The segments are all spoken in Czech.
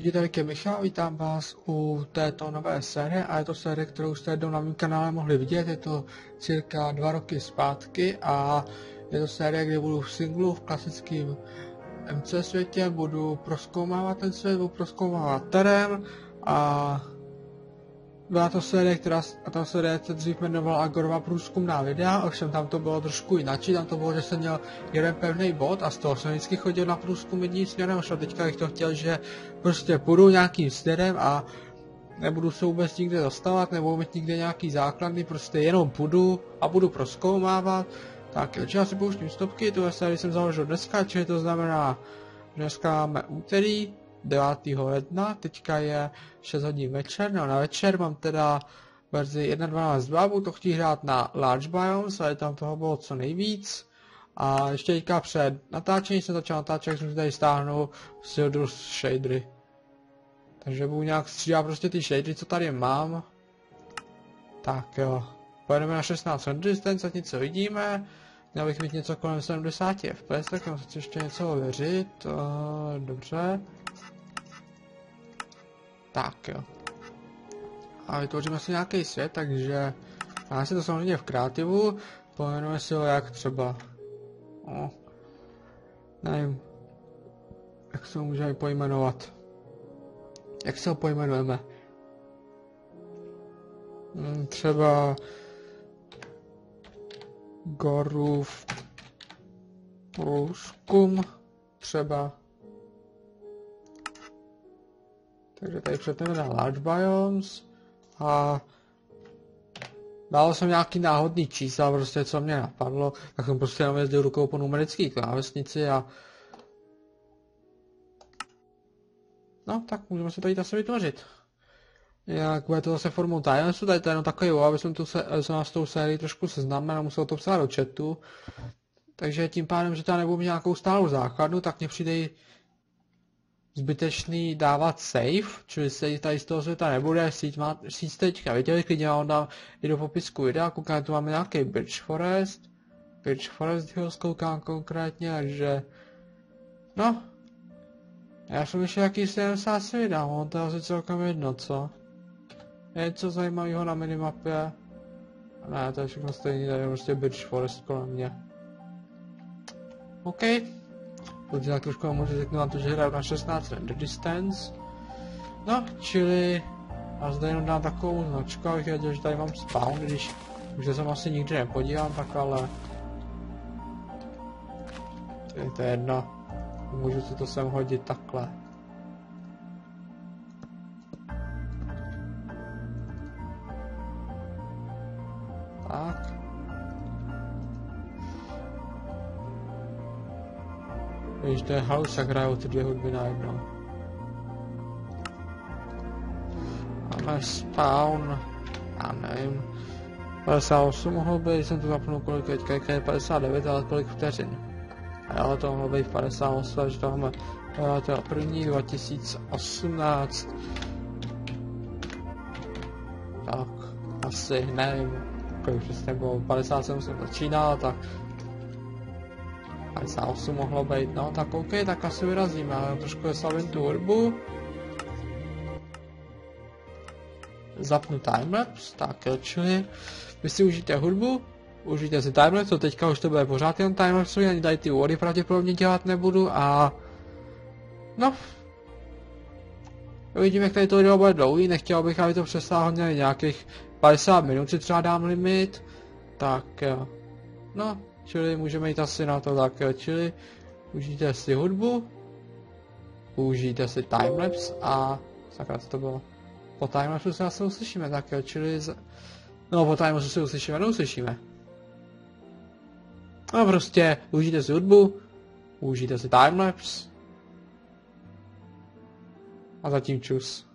Tady je Michal, vítám vás u této nové série a je to série, kterou jste jednou na mém kanále mohli vidět, je to cirka 2 roky zpátky a je to série, kde budu v singlu v klasickém MC světě, budu prozkoumávat ten svět, budu prozkoumávat terén a byla to série, ta série se dřív jmenovala Agorova průzkumná videa, ovšem tam to bylo trošku jinak, tam to bylo, že jsem měl jeden pevný bod a z toho jsem vždycky chodil na průzkum jedním směrem, ovšem teďka bych to chtěl, že prostě půjdu nějakým směrem a nebudu se vůbec nikde dostávat, nebudu mít nikde nějaký základny, prostě jenom půjdu a budu prozkoumávat. Tak, já si pouštím stopky, tuhle sérii jsem založil dneska, čili to znamená, dneska máme úterý 9. ledna, teďka je 6 hodin večer, no na večer mám teda verzi 1.12.2, budu to chtít hrát na Large Biomes, ale tam toho bylo co nejvíc. A ještě teďka před natáčením jsem začal natáčet, jsem si tady stáhnul Sildur's shadery. Takže budu nějak střídat prostě ty shadery, co tady mám. Tak jo, pojedeme na 16 distance, něco vidíme. Měl bych mít něco kolem 70 fps, tak mám chci ještě něco ověřit. Dobře. Tak jo. A vytvoříme si nějaký svět, takže máme si to samozřejmě v kreativu. Pojmenujeme si ho jak třeba. Nevím. Jak se ho můžeme pojmenovat. Jak se ho pojmenujeme? Třeba Gorův průzkum. Třeba. Takže tady přepneme na Large Biomes a dal jsem nějaký náhodný čísla, prostě co mě napadlo, tak jsem prostě jenom jezdil rukou po numerické klávesnici a no tak můžeme se tady asi vytvořit. Jak bude to zase formou timelapsu, tady to je jenom takový aby jsem s tou sérií trošku seznámil a musel to psát do chatu. Takže tím pádem, že tady nebudu mít nějakou stálou základnu, tak mě přijde zbytečný dávat save, čili save tady z toho světa nebude, síť teďka viděli, klidně vám dám i do popisku videa, koukám, tu máme nějaký Birch Forest Hills koukám konkrétně, takže no, já jsem ještě jaký se asi vydám, on to asi celkem jedno, co? Je něco zajímavého na minimapě? Ne, to je všechno stejný, tady je prostě Birch Forest kolem mě. OK. Protože tak trošku můžu řeknout na to, že hraju na 16 render distance. No, čili já zde jenom dám takovou značku, abych věděl, že tady mám spawn, když už jsem asi nikdy nepodívám, tak ale to je jedno, můžu si to sem hodit takhle. Tak. Víš, to je house, jak hrajou ty dvě hudby najednou. Máme spawn, já nevím, 58 mohlo být, jsem to zapnul kolik teďka, je 59, ale kolik vteřin. A jo, to mohlo být 58, takže to máme 1. 2018. Tak, asi, nevím, kolik přesně bylo, 57 jsem začínal, tak 58 mohlo být, no tak OK, tak asi vyrazíme, ale trošku slavím tu hudbu. Zapnu timelapse, tak jo, čili vy si užijte hudbu, užijte si timelapse, teďka už to bude pořád jen timelapse, ani tady ty úvody pravděpodobně dělat nebudu a no. Uvidíme, jak tady to video bude dlouhý, nechtěl bych, aby to přesáhlo nějakých 50 minut, si třeba dám limit, tak jo, no. Čili můžeme jít asi na to tak, čili užijte si hudbu, užijte si timelapse a sakra, co to bylo? Po timelapse se asi uslyšíme, tak čili no po timelapse se uslyšíme, neuslyšíme. No prostě užijte si hudbu, užijte si timelapse a zatím čus.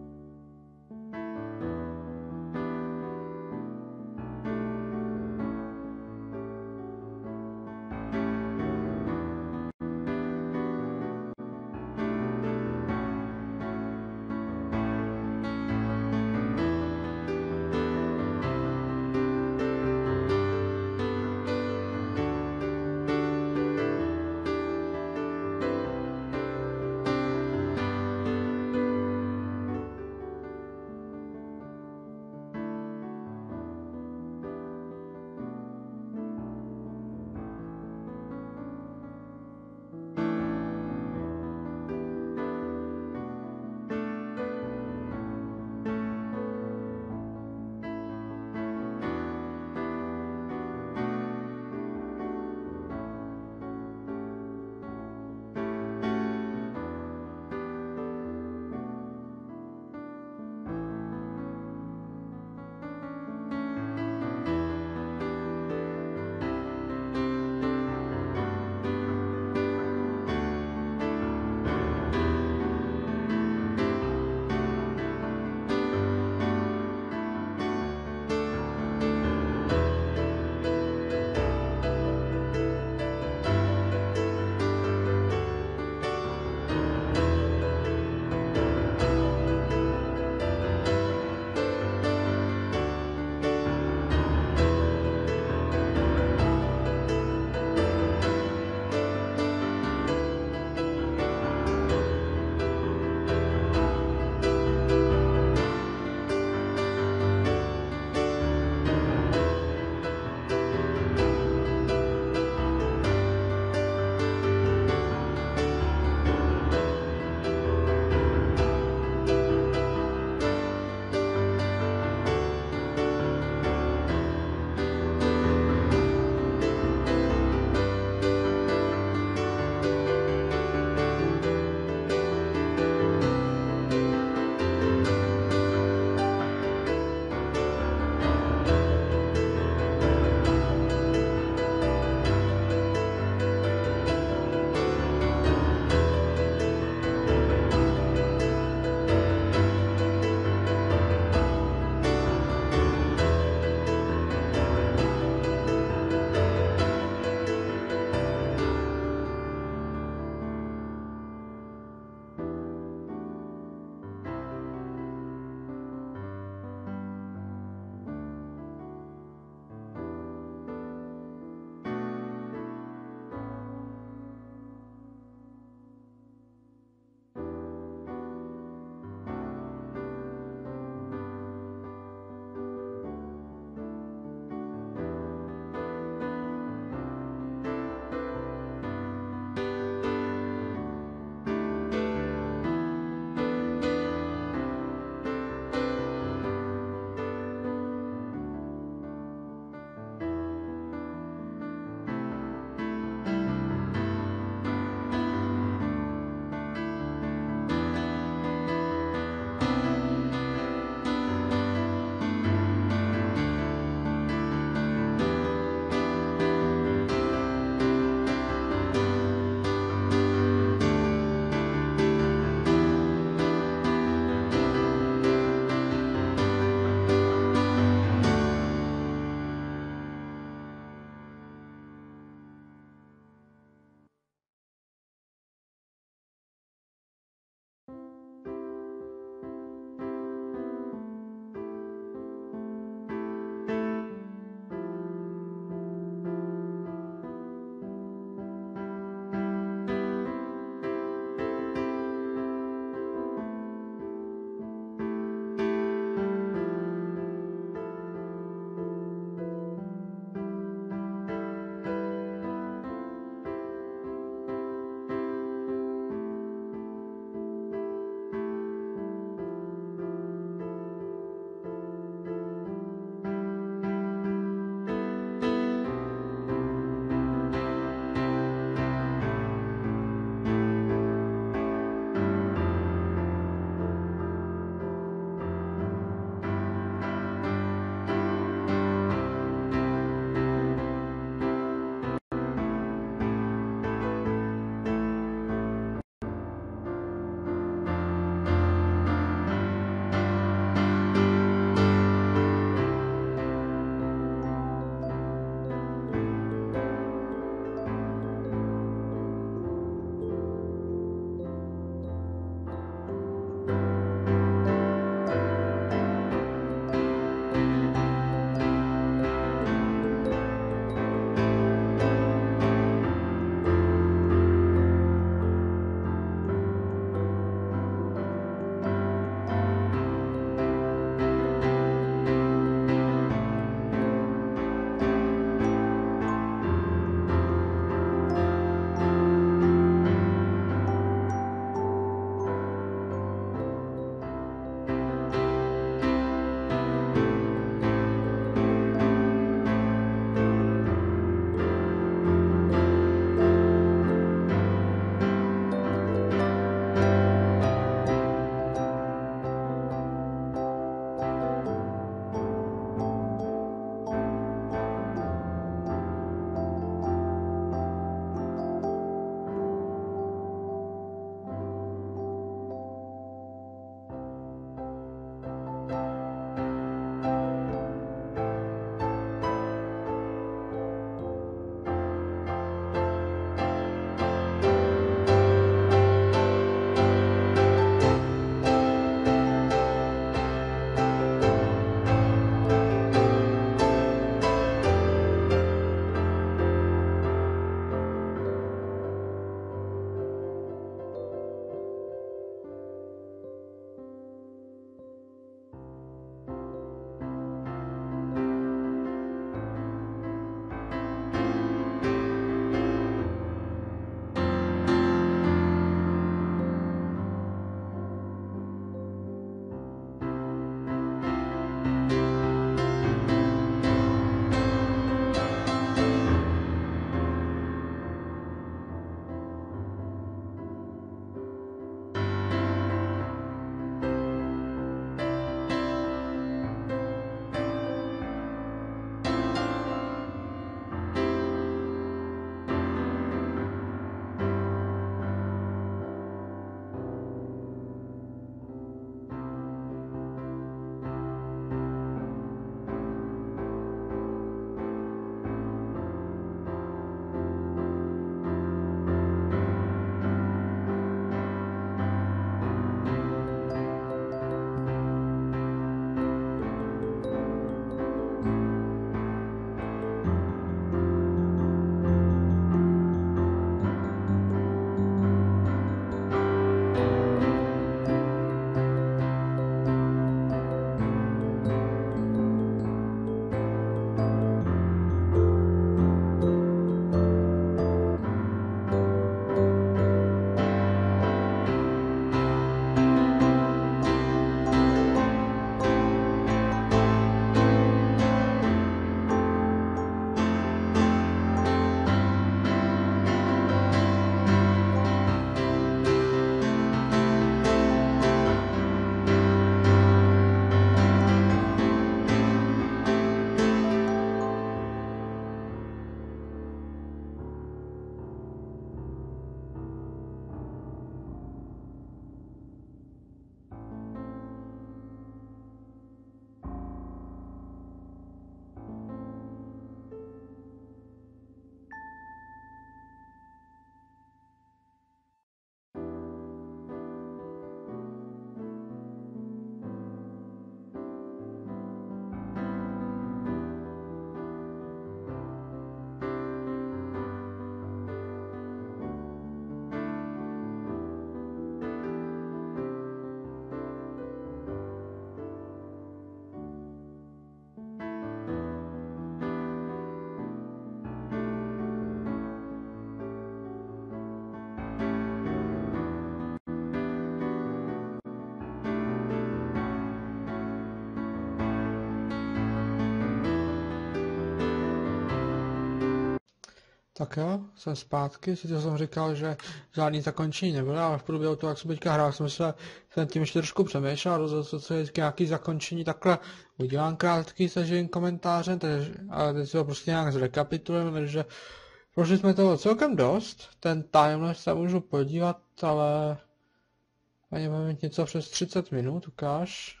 Tak jo, jsem zpátky, sice jsem říkal, že žádný zakončení nebylo, ale v průběhu toho, jak jsem teďka hrál, jsem tím ještě trošku přemýšlel a rozhodl, co je nějaký zakončení, takhle udělám krátký sežení komentáře, ale teď si ho prostě nějak zrekapitulujeme, takže prošli jsme toho celkem dost, ten timelapse se můžu podívat, ale ani máme něco přes 30 minut, ukáž.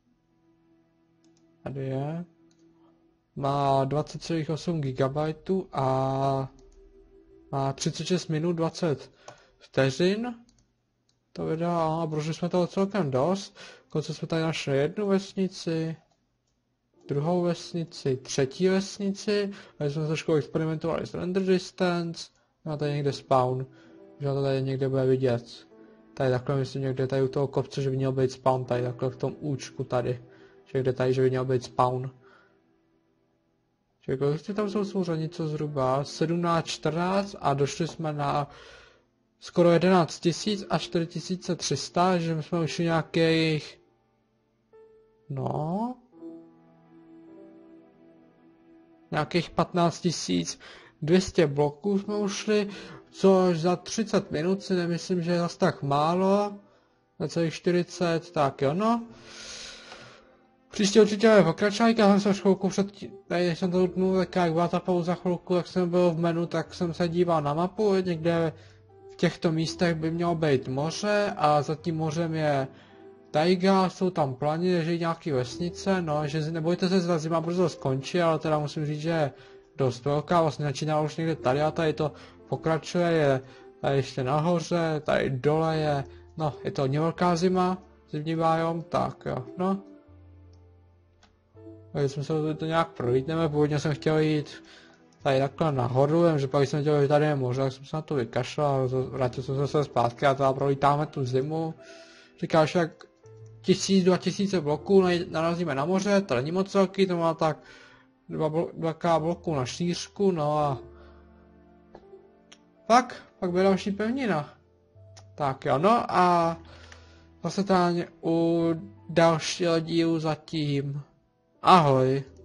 Tady je. Má 20,8 GB a má 36 minut 20 vteřin. To video, a prošli jsme toho celkem dost. Konce jsme tady našli jednu vesnici, druhou vesnici, třetí vesnici, tady jsme trošku experimentovali s render distance, a tady někde spawn, že to tady někde bude vidět. Tady takhle myslím někde tady u toho kopce, že by měl být spawn, tady takhle v tom účku tady, že kde tady, že by měl být spawn. Kolik tam jsou souřadit, co zhruba 17, 14 a došli jsme na skoro 11 000 a 4300, že my jsme ušli nějakých, no, nějakých 15 200 bloků jsme ušli, což za 30 minut si nemyslím, že je zase tak málo, za celých 40, tak jo no. Příště určitě bude pokračovat, já jsem se chvilku tady jsem to utnul, tak jak byla ta pauza chvilku, jak jsem byl v menu, tak jsem se díval na mapu, někde v těchto místech by mělo být moře a za tím mořem je tajga, jsou tam planiny, že nějaký vesnice, no, že nebojte se, ta zima brzo skončí, ale teda musím říct, že je dost velká, vlastně začíná už někde tady a tady to pokračuje, je tady ještě nahoře, tady dole je, no, je to hodně velká zima, zimní biom, tak jo, no. Když jsme se to nějak prolítneme, původně jsem chtěl jít tady takhle nahoru, jenže pak jsem chtěl, že tady je moře, tak jsem se na to vykašlal, vrátil jsem se zpátky a teda prolítáme tu zimu. Říkáš, jak 1000-2000 bloků narazíme na moře, to není moc velký, to má tak 2K bloků na šířku, no a pak bude další pevnina. Tak jo, no a zase tady u dalšího dílu zatím. Ahoj.